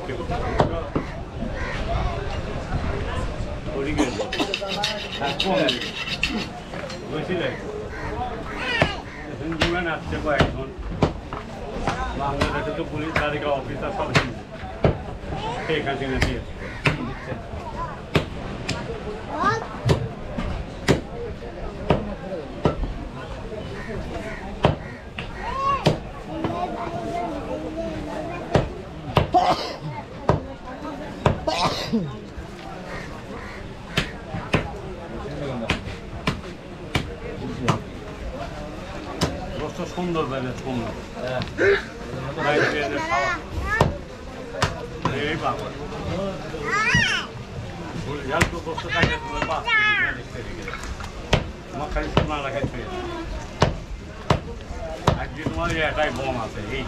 বাংলাদেশে তো পুলিশ তালিকা অফিসার সব হিন্দু এখান থেকে দিয়ে সুন্দর বেড়ে সুন্দর এই বাবা বস্তু থাকে তোমার খালি সোনা রাখাইছে একদিন তোমার এটাই বম আছে এই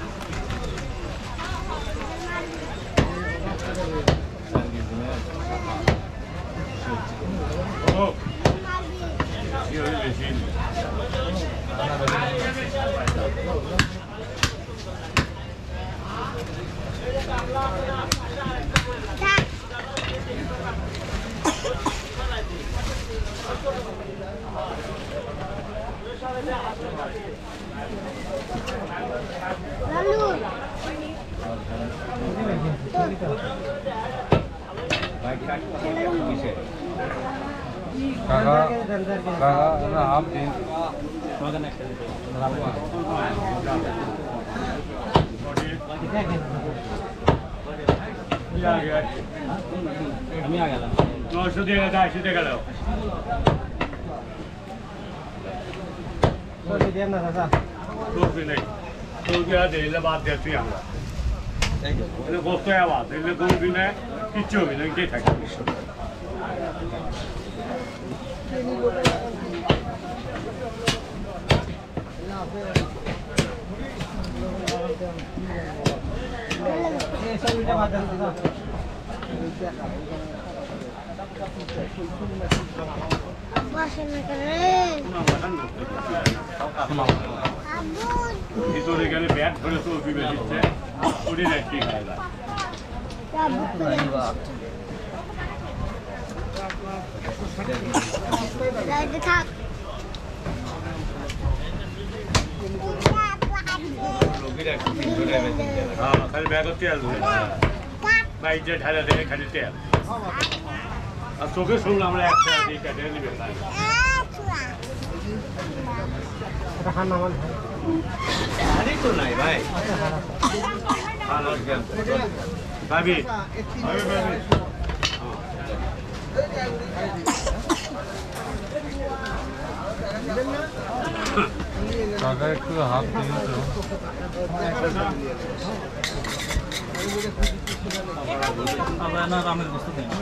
आप दिन আমি আগে 900 টাকা 80 টাকা দাও तो दिया ना दादा तो भी नहीं तो क्या दे ले बात देती हम ये गोश्त है बात ये कोई भी नहीं किच्चो भी नहीं के থাকে ये सब मीठा बात है दादा ভিতরে গেলে ব্যাট ধরে তো বিবে দিচ্ছে ওটি রাখতে খায় না খালি ব্যাগের তেল বাইক যে ঢালা দেয় খালি তেল আর চোখে শুনলাম আমরা একটা দিকে ঢেলে নিবে তো নাই ভাই ভাবি কাকা একটু হাত দিন তো আবার না রামের বস্তু দেন